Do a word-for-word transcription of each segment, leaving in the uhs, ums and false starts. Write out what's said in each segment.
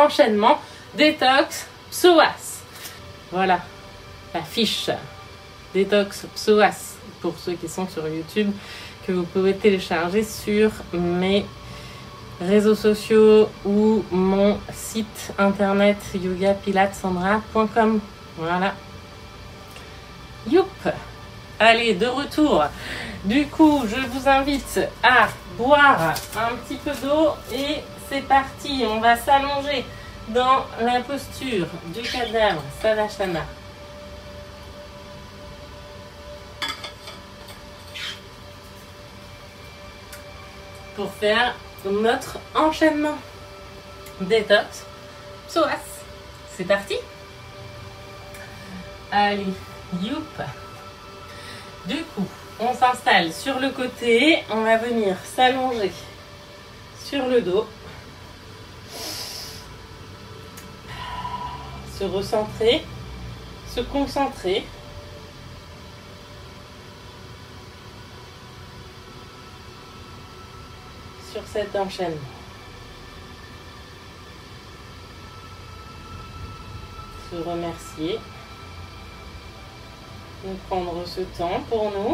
enchaînement détox psoas. Voilà la fiche détox psoas pour ceux qui sont sur YouTube, que vous pouvez télécharger sur mes réseaux sociaux ou mon site internet yoga pilates sandra point com. Voilà. Youp. Allez, de retour. Du coup, je vous invite à boire un petit peu d'eau et c'est parti. On va s'allonger dans la posture du cadavre Savasana. Pour faire notre enchaînement détox psoas. C'est parti. Allez, youp. Du coup, on s'installe sur le côté, on va venir s'allonger sur le dos, se recentrer, se concentrer. Sur cet enchaînement. Se remercier. De prendre ce temps pour nous.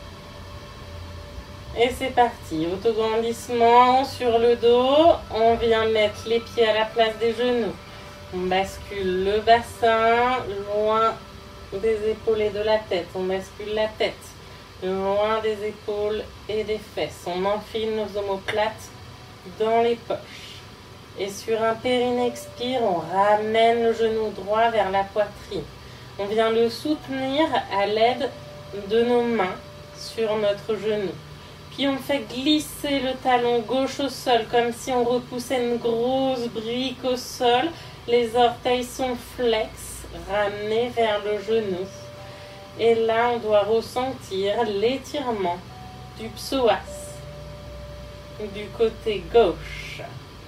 Et c'est parti. Autograndissement sur le dos. On vient mettre les pieds à la place des genoux. On bascule le bassin loin des épaules et de la tête. On bascule la tête loin des épaules et des fesses. On enfile nos omoplates dans les poches. Et sur un périnée expire, on ramène le genou droit vers la poitrine. On vient le soutenir à l'aide de nos mains sur notre genou. Puis on fait glisser le talon gauche au sol, comme si on repoussait une grosse brique au sol. Les orteils sont flex, ramenés vers le genou. Et là, on doit ressentir l'étirement du psoas du côté gauche.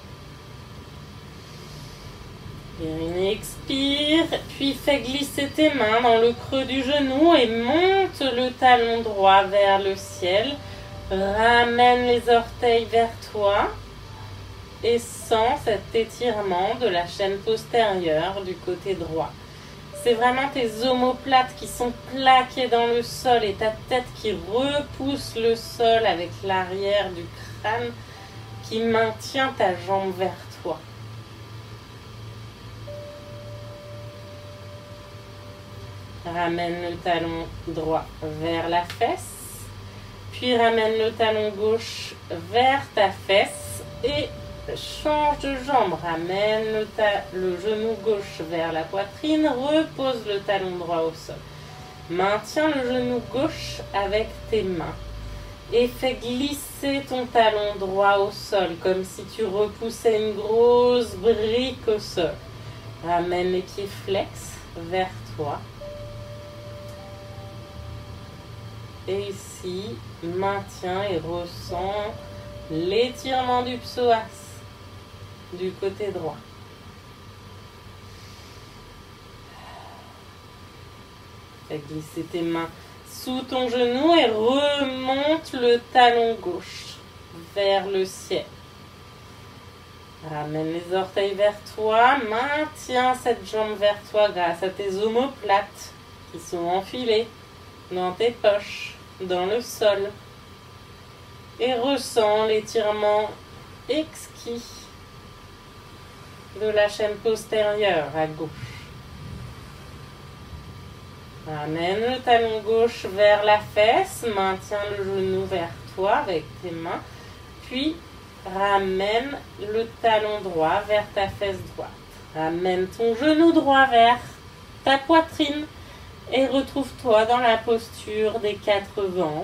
Périnée expire, puis fais glisser tes mains dans le creux du genou et monte le talon droit vers le ciel. Ramène les orteils vers toi et sens cet étirement de la chaîne postérieure du côté droit. C'est vraiment tes omoplates qui sont plaquées dans le sol et ta tête qui repousse le sol avec l'arrière du crâne qui maintient ta jambe vers toi. Ramène le talon droit vers la fesse, puis ramène le talon gauche vers ta fesse et change de jambe, ramène le, le genou gauche vers la poitrine, repose le talon droit au sol. Maintiens le genou gauche avec tes mains et fais glisser ton talon droit au sol comme si tu repoussais une grosse brique au sol. Ramène les pieds flex vers toi. Et ici, maintiens et ressens l'étirement du psoas du côté droit. Fais glisser tes mains sous ton genou et remonte le talon gauche vers le ciel. Ramène les orteils vers toi, maintiens cette jambe vers toi grâce à tes omoplates qui sont enfilées dans tes poches, dans le sol. Et ressens l'étirement exquis de la chaîne postérieure à gauche. Ramène le talon gauche vers la fesse, maintiens le genou vers toi avec tes mains, puis ramène le talon droit vers ta fesse droite. Ramène ton genou droit vers ta poitrine et retrouve-toi dans la posture des quatre vents.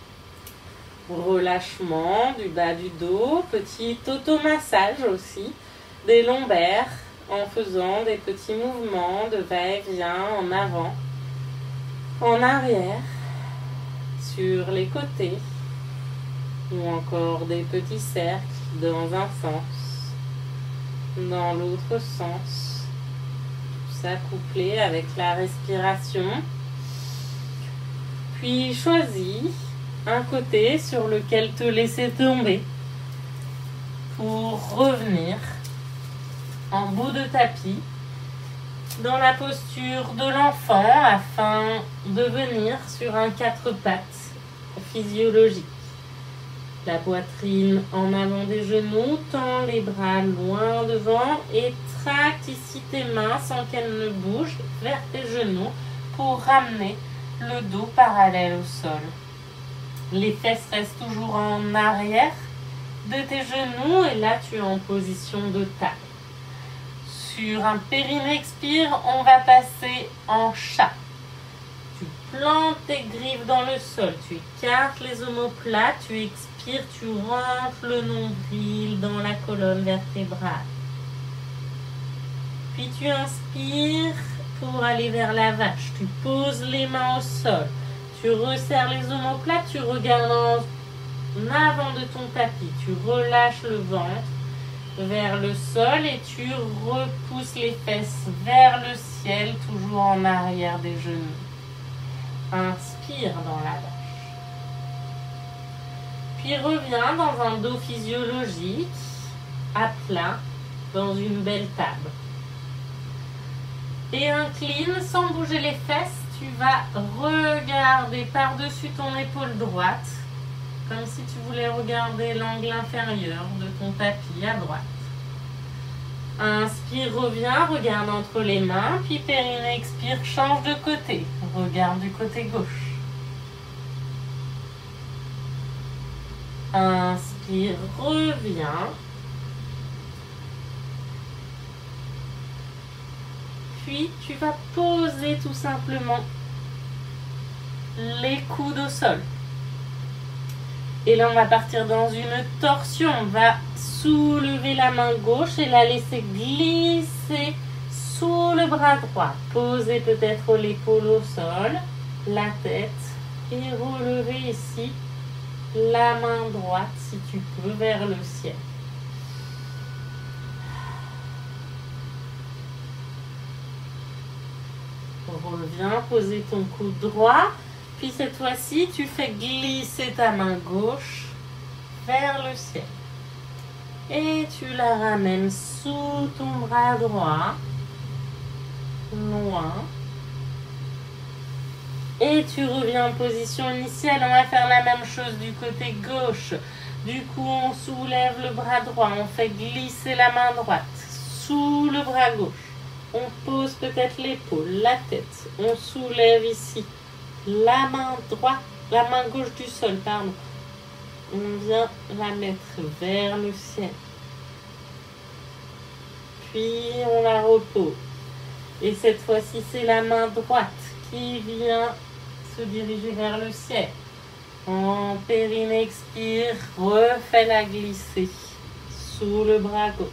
Relâchement du bas du dos, petit automassage aussi des lombaires en faisant des petits mouvements de va-et-vient en avant, en arrière, sur les côtés ou encore des petits cercles dans un sens, dans l'autre sens, tout ça couplé avec la respiration. Puis choisis un côté sur lequel te laisser tomber pour revenir en bout de tapis, dans la posture de l'enfant, afin de venir sur un quatre pattes physiologique. La poitrine en avant des genoux, tends les bras loin devant et tracte ici tes mains sans qu'elles ne bougent vers tes genoux pour ramener le dos parallèle au sol. Les fesses restent toujours en arrière de tes genoux et là tu es en position de table. Sur un périnée expire, on va passer en chat. Tu plantes tes griffes dans le sol, tu écartes les omoplates, tu expires, tu rentres le nombril dans la colonne vertébrale. Puis tu inspires pour aller vers la vache. Tu poses les mains au sol. Tu resserres les omoplates, tu regardes en avant de ton tapis. Tu relâches le ventre vers le sol et tu repousses les fesses vers le ciel, toujours en arrière des genoux. Inspire dans la vache. Puis reviens dans un dos physiologique, à plat, dans une belle table. Et incline sans bouger les fesses, tu vas regarder par-dessus ton épaule droite, comme si tu voulais regarder l'angle inférieur de ton tapis à droite. Inspire, reviens, regarde entre les mains, puis périnée, expire, change de côté, regarde du côté gauche. Inspire, reviens. Puis tu vas poser tout simplement les coudes au sol. Et là, on va partir dans une torsion. On va soulever la main gauche et la laisser glisser sous le bras droit. Poser peut-être l'épaule au sol, la tête, et relever ici la main droite, si tu peux, vers le ciel. Reviens poser ton coude droit. Puis cette fois-ci, tu fais glisser ta main gauche vers le ciel. Et tu la ramènes sous ton bras droit, loin. Et tu reviens en position initiale. On va faire la même chose du côté gauche. Du coup, on soulève le bras droit. On fait glisser la main droite sous le bras gauche. On pose peut-être l'épaule, la tête. On soulève ici la main droite, la main gauche du sol, pardon. On vient la mettre vers le ciel. Puis on la repose. Et cette fois-ci, c'est la main droite qui vient se diriger vers le ciel. En périnée, expire, refais-la glisser sous le bras gauche.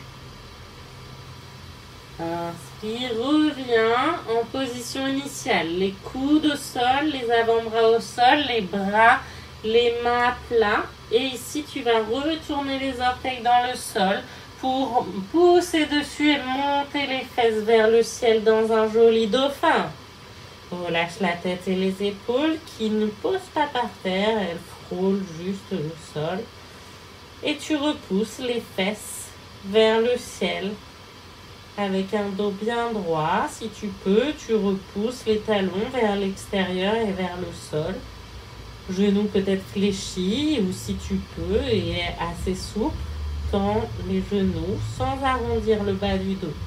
Inspire, reviens en position initiale. Les coudes au sol, les avant-bras au sol, les bras, les mains à plat. Et ici, tu vas retourner les orteils dans le sol pour pousser dessus et monter les fesses vers le ciel dans un joli dauphin. Relâche la tête et les épaules qui ne posent pas par terre, elles frôlent juste le sol. Et tu repousses les fesses vers le ciel. Avec un dos bien droit, si tu peux, tu repousses les talons vers l'extérieur et vers le sol. Genoux peut-être fléchis ou si tu peux et assez souple, tends les genoux sans arrondir le bas du dos.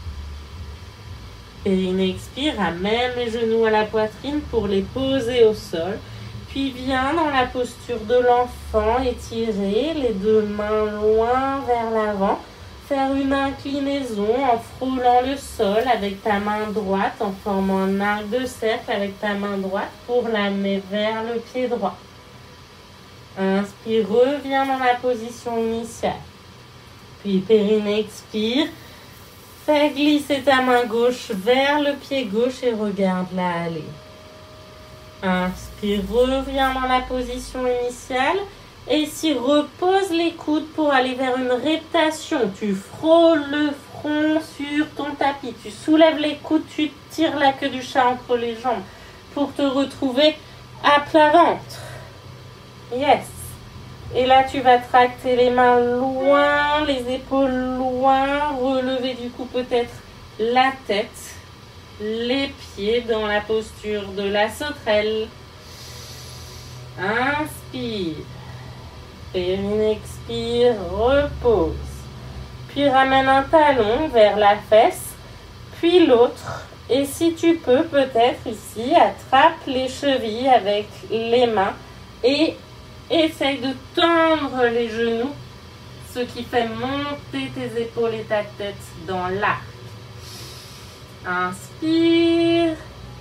Périnée, expire, ramène les genoux à la poitrine pour les poser au sol. Puis viens dans la posture de l'enfant, étirer les deux mains loin vers l'avant. Faire une inclinaison en frôlant le sol avec ta main droite, en formant un arc de cercle avec ta main droite pour l'amener vers le pied droit. Inspire, reviens dans la position initiale. Puis périnée, expire. Fais glisser ta main gauche vers le pied gauche et regarde-la aller. Inspire, reviens dans la position initiale. Et ici, repose les coudes pour aller vers une reptation. Tu frôles le front sur ton tapis. Tu soulèves les coudes, tu tires la queue du chat entre les jambes pour te retrouver à plat ventre. Yes. Et là, tu vas tracter les mains loin, les épaules loin, relever du coup peut-être la tête, les pieds dans la posture de la sauterelle. Inspire. Périnée, expire, repose. Puis ramène un talon vers la fesse, puis l'autre. Et si tu peux, peut-être ici, attrape les chevilles avec les mains et essaye de tendre les genoux, ce qui fait monter tes épaules et ta tête dans l'arc. Inspire.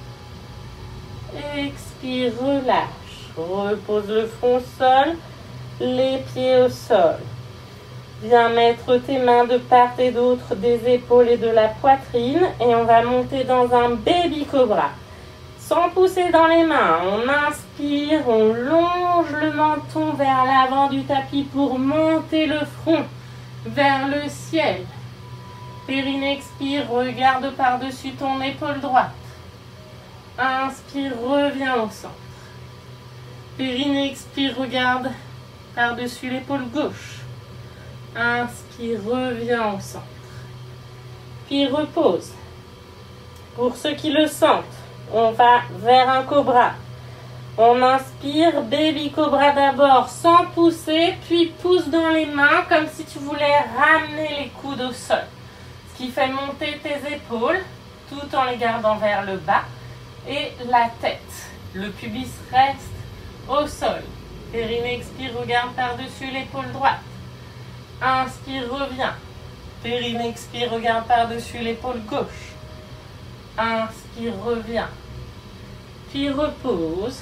Expire, relâche. Repose le front au sol, les pieds au sol. Viens mettre tes mains de part et d'autre des épaules et de la poitrine et on va monter dans un baby cobra. Sans pousser dans les mains, on inspire, on longe le menton vers l'avant du tapis pour monter le front vers le ciel. Périnée, expire, regarde par-dessus ton épaule droite. Inspire, reviens au centre. Périnée, expire, regarde par-dessus l'épaule gauche. Inspire, reviens au centre. Puis repose. Pour ceux qui le sentent, on va vers un cobra. On inspire, baby cobra d'abord sans pousser, puis pousse dans les mains comme si tu voulais ramener les coudes au sol. Ce qui fait monter tes épaules tout en les gardant vers le bas et la tête. Le pubis reste au sol. Périnée, expire, regarde par-dessus l'épaule droite. Inspire, reviens. Périnée, expire, regarde par-dessus l'épaule gauche. Inspire, reviens. Puis repose.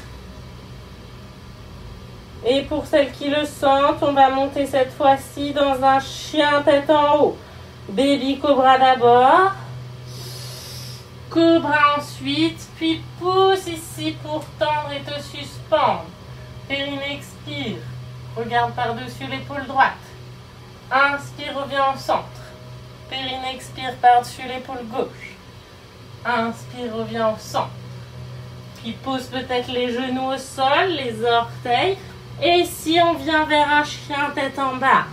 Et pour celles qui le sentent, on va monter cette fois-ci dans un chien tête en haut. Baby cobra d'abord. Cobra ensuite. Puis pousse ici pour tendre et te suspendre. Périnée, expire. Regarde par-dessus l'épaule droite. Inspire, reviens au centre. Périnée, expire par-dessus l'épaule gauche. Inspire, reviens au centre. Puis pose peut-être les genoux au sol, les orteils. Et si on vient vers un chien tête en bas.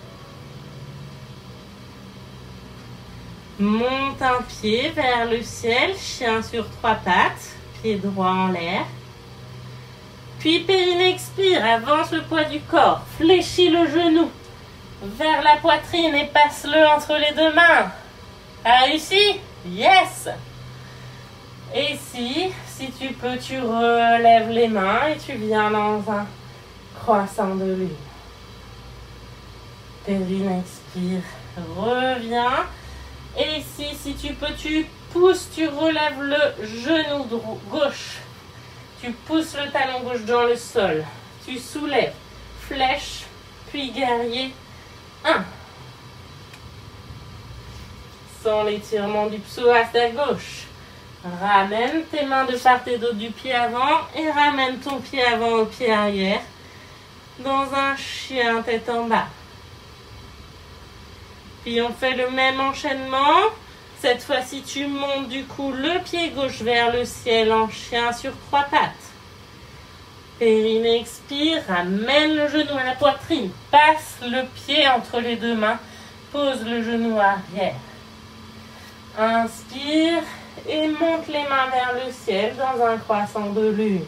Monte un pied vers le ciel, chien sur trois pattes, pied droit en l'air. Puis périnée, expire, avance le poids du corps, fléchis le genou vers la poitrine et passe-le entre les deux mains. T'as réussi? Yes! Et si, si tu peux, tu relèves les mains et tu viens dans un croissant de lune. Périnée, expire, reviens. Et ici, si tu peux, tu pousses, tu relèves le genou gauche. Tu pousses le talon gauche dans le sol. Tu soulèves, flèche, puis guerrier. un. Sans l'étirement du psoas à gauche. Ramène tes mains de part et d'autre du pied avant et ramène ton pied avant au pied arrière dans un chien tête en bas. Puis on fait le même enchaînement. Cette fois-ci, tu montes du coup le pied gauche vers le ciel en chien sur trois pattes. Périnée, expire, ramène le genou à la poitrine. Passe le pied entre les deux mains. Pose le genou arrière. Inspire et monte les mains vers le ciel dans un croissant de lune.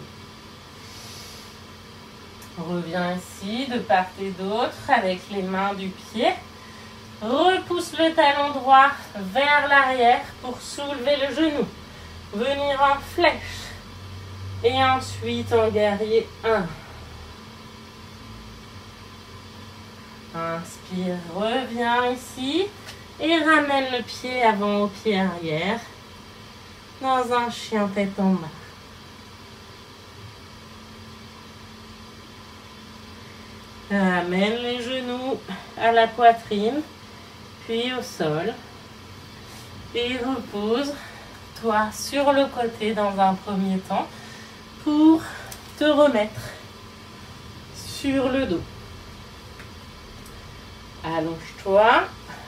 Reviens ici de part et d'autre avec les mains du pied. Repousse le talon droit vers l'arrière pour soulever le genou. Venir en flèche. Et ensuite en guerrier un. Inspire, reviens ici. Et ramène le pied avant au pied arrière. Dans un chien tête en bas. Ramène les genoux à la poitrine. Puis au sol. Et repose-toi sur le côté dans un premier temps pour te remettre sur le dos. Allonge-toi.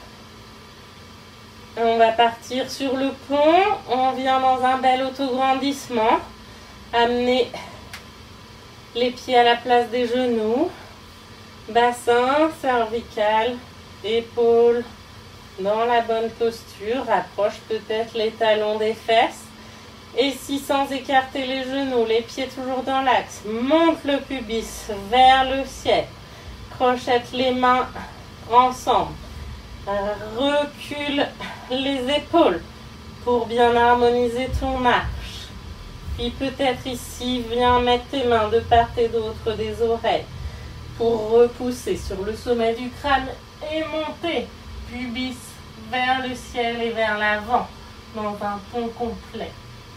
On va partir sur le pont. On vient dans un bel autograndissement. Amener les pieds à la place des genoux. Bassin, cervical, épaules dans la bonne posture. Rapproche peut-être les talons des fesses. Et si sans écarter les genoux, les pieds toujours dans l'axe, monte le pubis vers le ciel. Crochette les mains ensemble. Recule les épaules pour bien harmoniser ton marche. Puis peut-être ici, viens mettre tes mains de part et d'autre des oreilles pour repousser sur le sommet du crâne et monter pubis vers le ciel et vers l'avant dans un pont complet.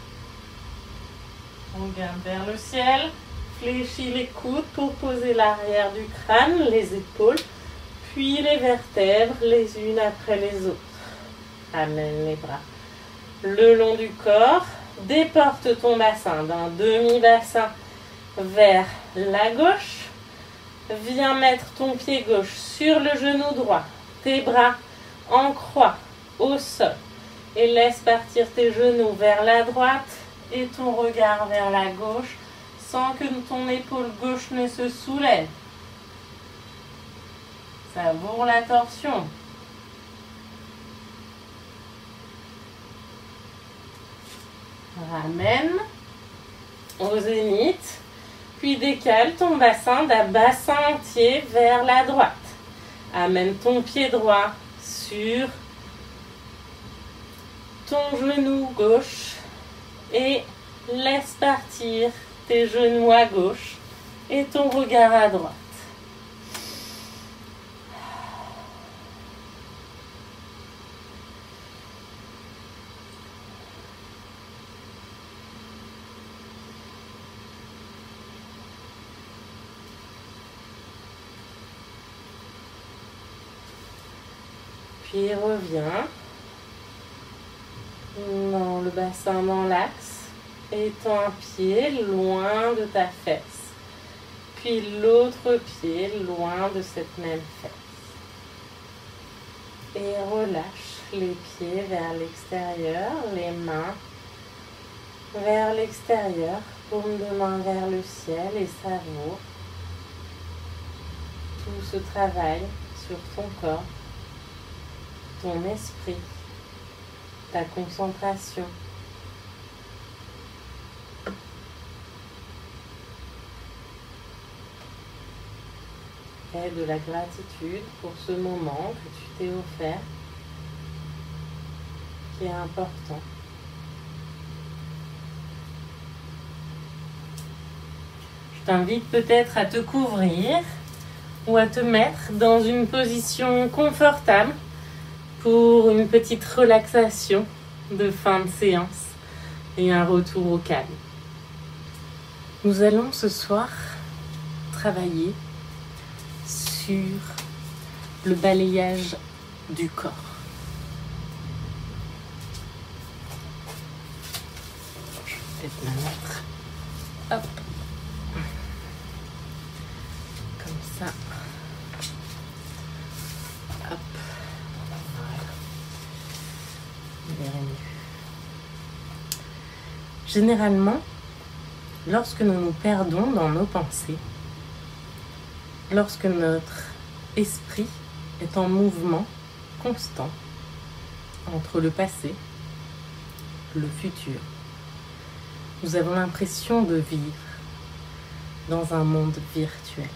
On regarde vers le ciel, fléchis les coudes pour poser l'arrière du crâne, les épaules, puis les vertèbres les unes après les autres. Amène les bras le long du corps, déporte ton bassin d'un demi-bassin vers la gauche. Viens mettre ton pied gauche sur le genou droit, tes bras en croix au sol et laisse partir tes genoux vers la droite et ton regard vers la gauche sans que ton épaule gauche ne se soulève. Savoure la torsion. Ramène au zénith, puis décale ton bassin d'un bassin entier vers la droite. Amène ton pied droit sur ton genou gauche et laisse partir tes genoux à gauche et ton regard à droite. Puis reviens dans le bassin dans l'axe, étends un pied loin de ta fesse, puis l'autre pied loin de cette même fesse. Et relâche les pieds vers l'extérieur, les mains vers l'extérieur, paume de main vers le ciel et savoure tout ce travail sur ton corps, ton esprit, ta concentration. Et de la gratitude pour ce moment que tu t'es offert, qui est important. Je t'invite peut-être à te couvrir ou à te mettre dans une position confortable pour une petite relaxation de fin de séance et un retour au calme. Nous allons ce soir travailler sur le balayage du corps. Je vais peut-être me mettre hop, comme ça. Hop. Généralement, lorsque nous nous perdons dans nos pensées, lorsque notre esprit est en mouvement constant entre le passé, le futur, nous avons l'impression de vivre dans un monde virtuel.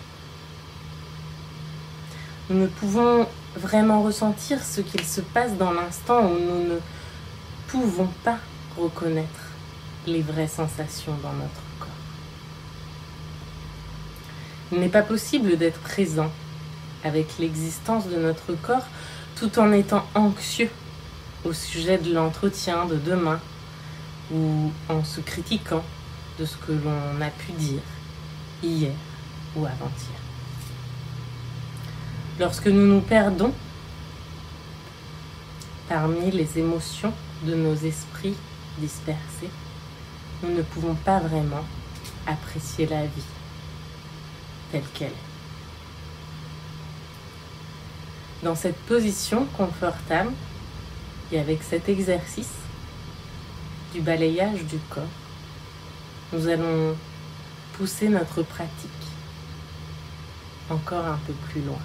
Nous ne pouvons vraiment ressentir ce qu'il se passe dans l'instant où nous ne pouvons pas reconnaître les vraies sensations dans notre corps. Il n'est pas possible d'être présent avec l'existence de notre corps tout en étant anxieux au sujet de l'entretien de demain ou en se critiquant de ce que l'on a pu dire hier ou avant-hier. Lorsque nous nous perdons parmi les émotions de nos esprits dispersés, nous ne pouvons pas vraiment apprécier la vie telle qu'elle est. Dans cette position confortable et avec cet exercice du balayage du corps, nous allons pousser notre pratique encore un peu plus loin.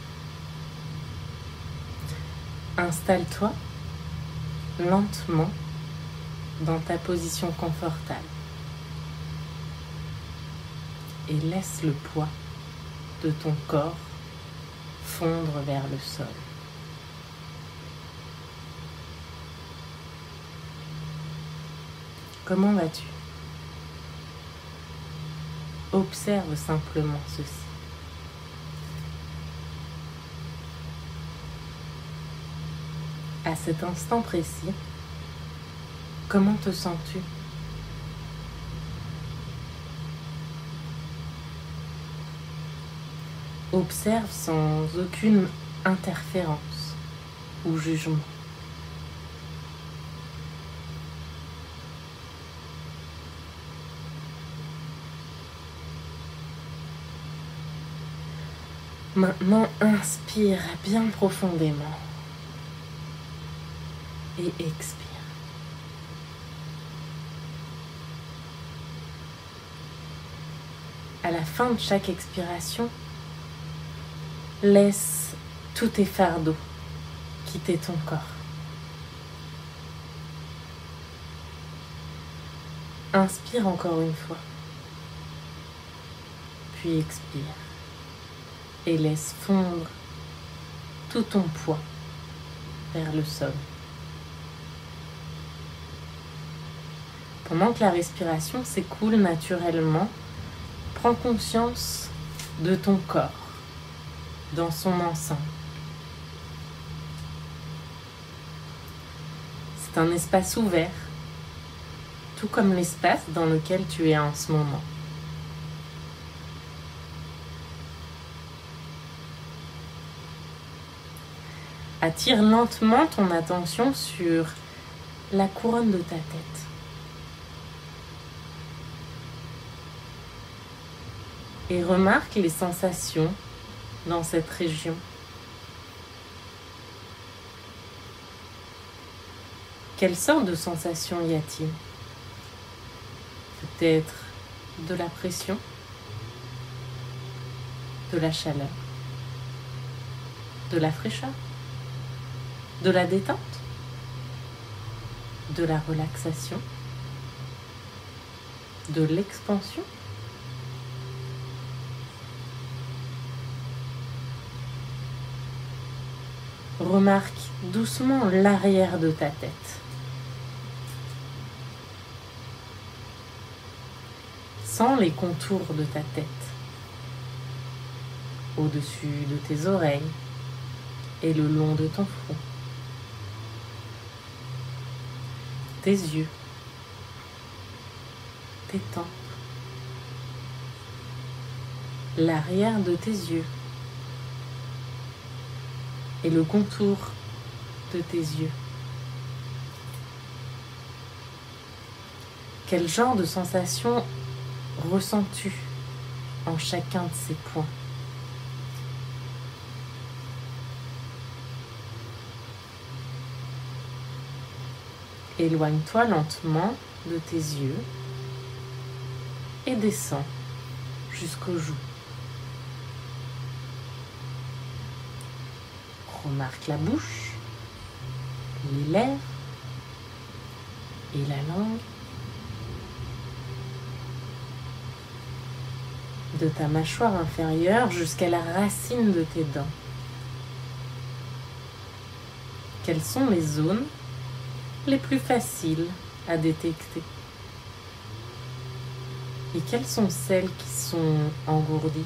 Installe-toi lentement dans ta position confortable et laisse le poids de ton corps fondre vers le sol. Comment vas-tu? Observe simplement ceci. À cet instant précis, comment te sens-tu? Observe sans aucune interférence ou jugement. Maintenant, inspire bien profondément et expire. À la fin de chaque expiration, laisse tous tes fardeaux quitter ton corps. Inspire encore une fois, puis expire et laisse fondre tout ton poids vers le sol. Pendant que la respiration s'écoule naturellement, prends conscience de ton corps dans son ensemble. C'est un espace ouvert, tout comme l'espace dans lequel tu es en ce moment. Attire lentement ton attention sur la couronne de ta tête. Et remarque les sensations dans cette région. Quelle sorte de sensations y a-t-il? Peut-être de la pression, de la chaleur, de la fraîcheur, de la détente, de la relaxation, de l'expansion. Remarque doucement l'arrière de ta tête. Sens les contours de ta tête, au-dessus de tes oreilles et le long de ton front. Tes yeux, tes tempes, l'arrière de tes yeux et le contour de tes yeux. Quel genre de sensation ressens-tu en chacun de ces points? Éloigne-toi lentement de tes yeux et descends jusqu'aux joues. Remarque la bouche, les lèvres et la langue. De ta mâchoire inférieure jusqu'à la racine de tes dents. Quelles sont les zones les plus faciles à détecter? Et quelles sont celles qui sont engourdies?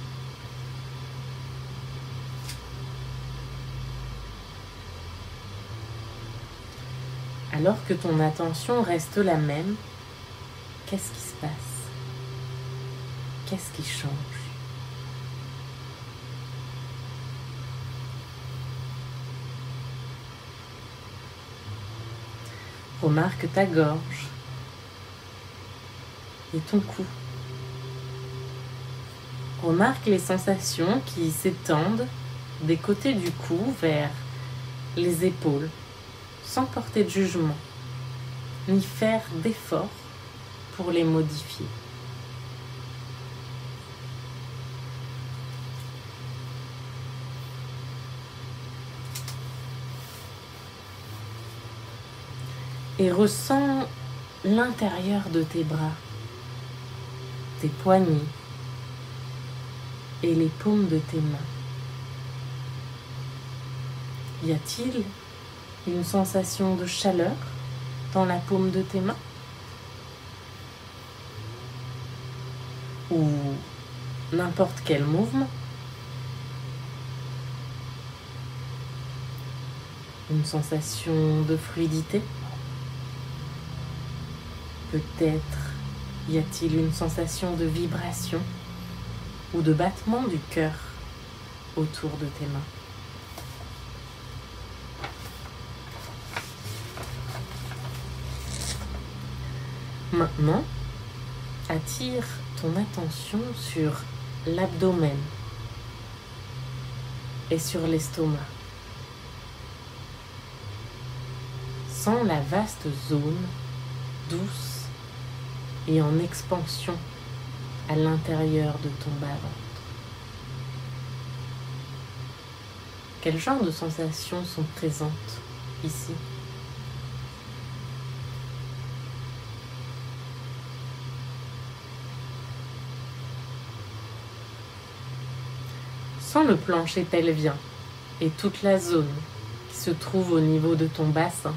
Alors que ton attention reste la même, qu'est-ce qui se passe? Qu'est-ce qui change? Remarque ta gorge et ton cou. Remarque les sensations qui s'étendent des côtés du cou vers les épaules, sans porter de jugement, ni faire d'effort pour les modifier. et ressens l'intérieur de tes bras, tes poignets et les paumes de tes mains. Y a-t-il une sensation de chaleur dans la paume de tes mains? Ou n'importe quel mouvement? Une sensation de fluidité? Peut-être y a-t-il une sensation de vibration ou de battement du cœur autour de tes mains? Maintenant, attire ton attention sur l'abdomen et sur l'estomac. Sens la vaste zone douce et en expansion à l'intérieur de ton bas-ventre. Quel genre de sensations sont présentes ici? Sens le plancher pelvien et toute la zone qui se trouve au niveau de ton bassin,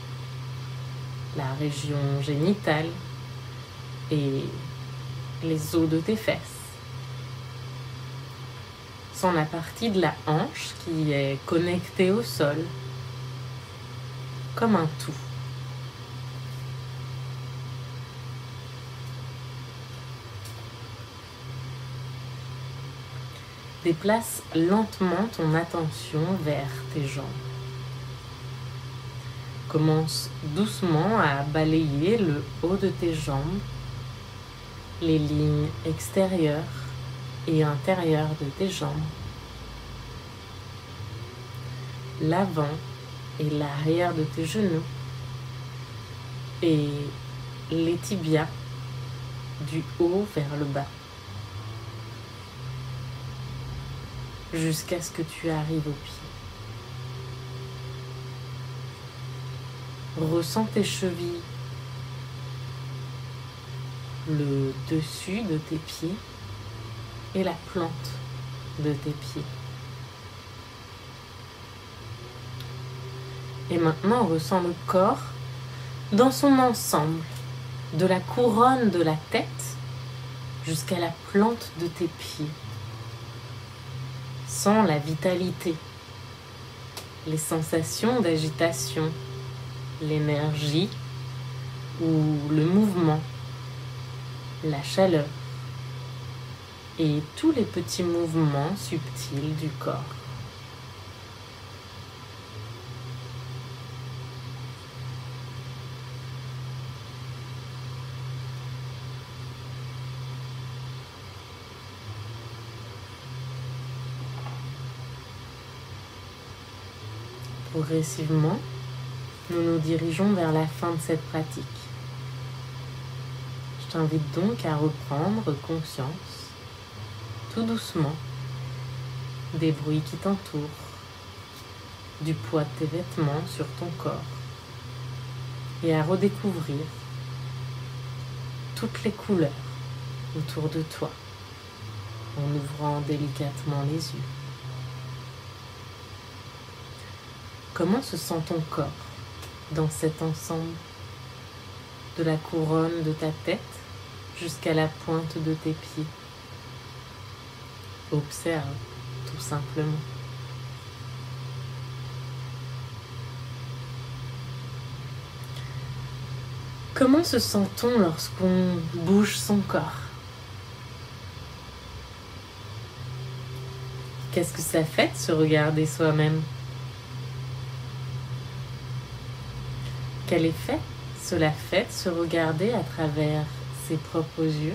la région génitale et les os de tes fesses. Sens la partie de la hanche qui est connectée au sol, comme un tout. Déplace lentement ton attention vers tes jambes. Commence doucement à balayer le haut de tes jambes, les lignes extérieures et intérieures de tes jambes, l'avant et l'arrière de tes genoux et les tibias du haut vers le bas, jusqu'à ce que tu arrives au pied. Ressens tes chevilles, le dessus de tes pieds et la plante de tes pieds. Et maintenant, ressens le corps dans son ensemble, de la couronne de la tête jusqu'à la plante de tes pieds. Sens la vitalité, les sensations d'agitation, l'énergie ou le mouvement, la chaleur et tous les petits mouvements subtils du corps. Progressivement, nous nous dirigeons vers la fin de cette pratique. Je t'invite donc à reprendre conscience, tout doucement, des bruits qui t'entourent, du poids de tes vêtements sur ton corps, et à redécouvrir toutes les couleurs autour de toi, en ouvrant délicatement les yeux. Comment se sent ton corps dans cet ensemble, de la couronne de ta tête jusqu'à la pointe de tes pieds? Observe tout simplement. Comment se sent-on lorsqu'on bouge son corps? Qu'est-ce que ça fait de se regarder soi-même? Quel effet cela fait de se regarder à travers ses propres yeux?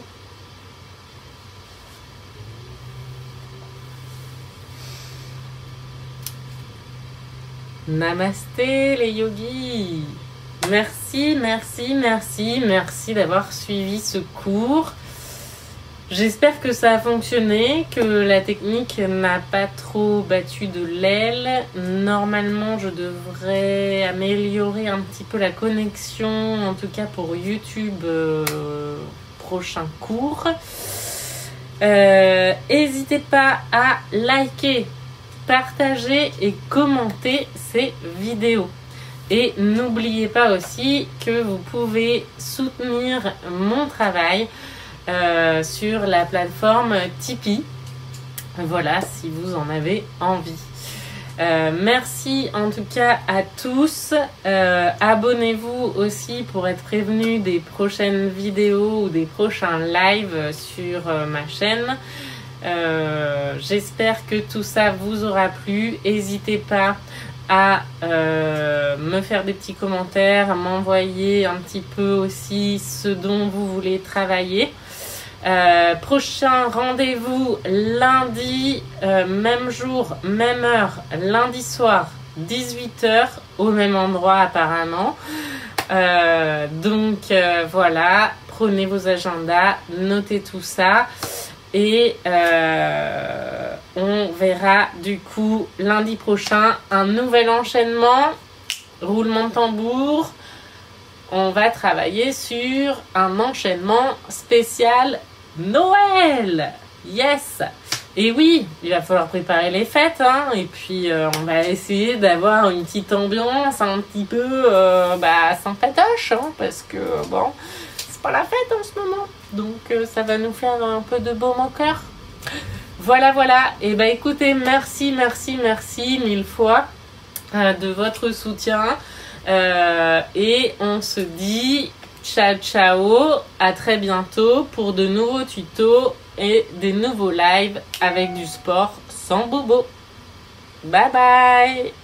Namasté les yogis! Merci, merci, merci, merci d'avoir suivi ce cours. J'espère que ça a fonctionné, que la technique n'a pas trop battu de l'aile. Normalement, je devrais améliorer un petit peu la connexion, en tout cas pour YouTube, euh, prochain cours. Euh, n'hésitez pas à liker, partager et commenter ces vidéos. Et n'oubliez pas aussi que vous pouvez soutenir mon travail Euh, sur la plateforme Tipeee. Voilà, si vous en avez envie. Euh, merci en tout cas à tous. Euh, abonnez-vous aussi pour être prévenu des prochaines vidéos ou des prochains lives sur euh, ma chaîne. Euh, j'espère que tout ça vous aura plu. N'hésitez pas à euh, me faire des petits commentaires, à m'envoyer un petit peu aussi ce dont vous voulez travailler. Euh, prochain rendez-vous lundi, euh, même jour, même heure, lundi soir, dix-huit heures, au même endroit apparemment. Euh, donc euh, voilà, prenez vos agendas, notez tout ça et euh, on verra du coup lundi prochain un nouvel enchaînement, roulement de tambour. On va travailler sur un enchaînement spécial Noël. Yes. Et oui, il va falloir préparer les fêtes, hein, et puis euh, on va essayer d'avoir une petite ambiance un petit peu euh, bah, sympatoche, hein, parce que bon, c'est pas la fête en ce moment, donc euh, ça va nous faire un peu de baume au cœur. Voilà, voilà. Et bah écoutez, merci, merci, merci mille fois euh, de votre soutien. Euh, et on se dit ciao ciao, à très bientôt pour de nouveaux tutos et des nouveaux lives avec du sport sans bobo. Bye bye.